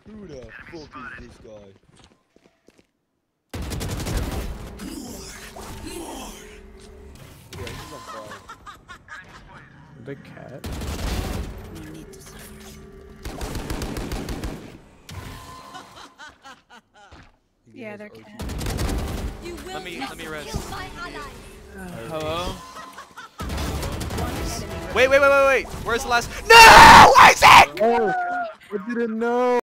Who the fuck is this guy? Yeah, he's on fire. The cat. We need to suffer. Yeah, they're cat. Let me rest. Hello? Wait. Where's the last? No, Isaac! Oh, I didn't know.